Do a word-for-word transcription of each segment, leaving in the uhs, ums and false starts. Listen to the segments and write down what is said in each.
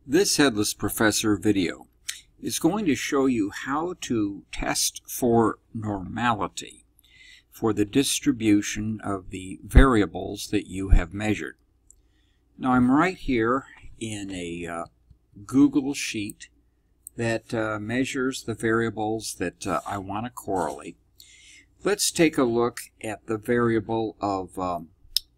This Headless Professor video is going to show you how to test for normality for the distribution of the variables that you have measured. Now I'm right here in a uh, Google sheet that uh, measures the variables that uh, I want to correlate. Let's take a look at the variable of um,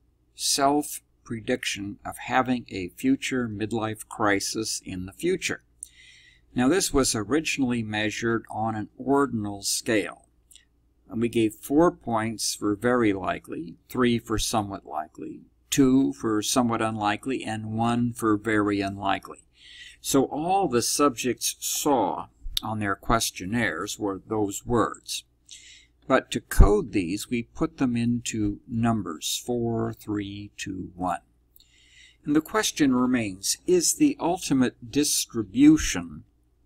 self-prediction of having a future midlife crisis in the future. Now this was originally measured on an ordinal scale. And we gave four points for very likely, three for somewhat likely, two for somewhat unlikely, and one for very unlikely. So all the subjects saw on their questionnaires were those words. But to code these, we put them into numbers, four, three, two, one. And the question remains, is the ultimate distribution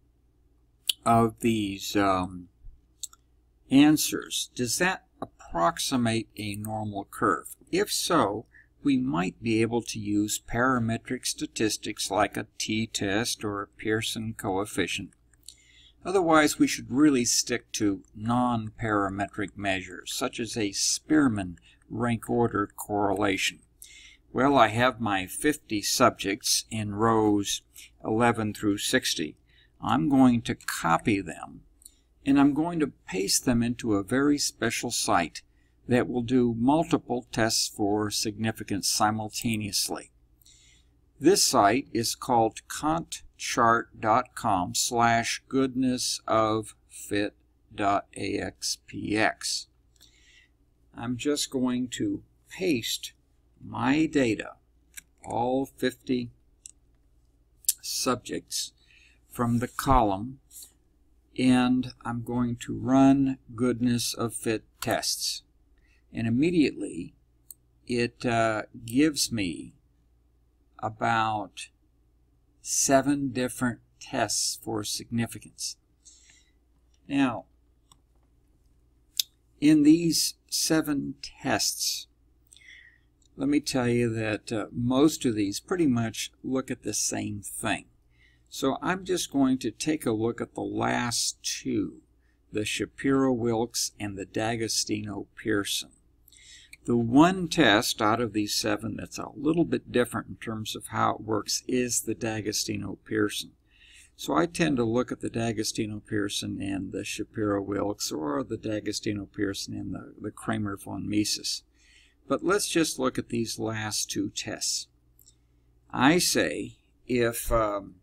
of these um, answers, does that approximate a normal curve? If so, we might be able to use parametric statistics like a t-test or a Pearson coefficient. Otherwise, we should really stick to non-parametric measures, such as a Spearman rank-ordered correlation. Well, I have my fifty subjects in rows eleven through sixty. I'm going to copy them, and I'm going to paste them into a very special site that will do multiple tests for significance simultaneously. This site is called contchart.com slash goodness of fit dot A X P X. I'm just going to paste my data, all fifty subjects, from the column, and I'm going to run goodness of fit tests. And immediately it uh, gives me about seven different tests for significance. Now, in these seven tests, let me tell you that uh, most of these pretty much look at the same thing. So I'm just going to take a look at the last two, the Shapiro-Wilks and the D'Agostino-Pearson. The one test out of these seven that's a little bit different in terms of how it works is the D'Agostino-Pearson. So I tend to look at the D'Agostino-Pearson and the Shapiro-Wilks, or the D'Agostino-Pearson and the, the Cramer-von Mises. But let's just look at these last two tests. I say if um,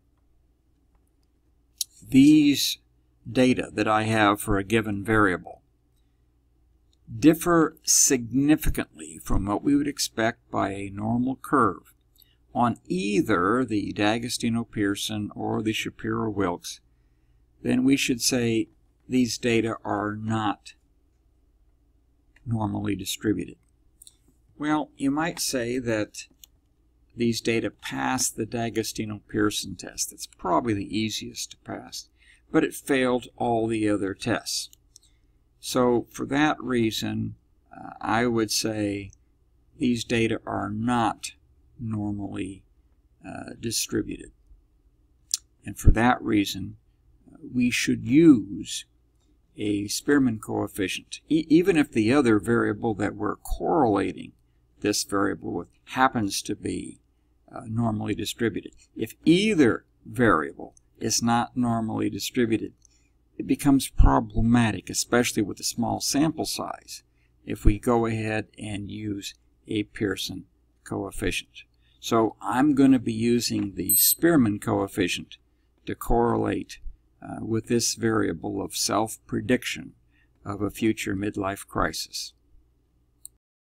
these data that I have for a given variable differ significantly from what we would expect by a normal curve on either the D'Agostino-Pearson or the Shapiro-Wilks, then we should say these data are not normally distributed. Well, you might say that these data pass the D'Agostino-Pearson test. It's probably the easiest to pass, but it failed all the other tests. So for that reason, uh, I would say these data are not normally uh, distributed. And for that reason, uh, we should use a Spearman coefficient, e even if the other variable that we're correlating this variable with happens to be uh, normally distributed. If either variable is not normally distributed, it becomes problematic, especially with a small sample size, if we go ahead and use a Pearson coefficient. So I'm going to be using the Spearman coefficient to correlate uh, with this variable of self-prediction of a future midlife crisis.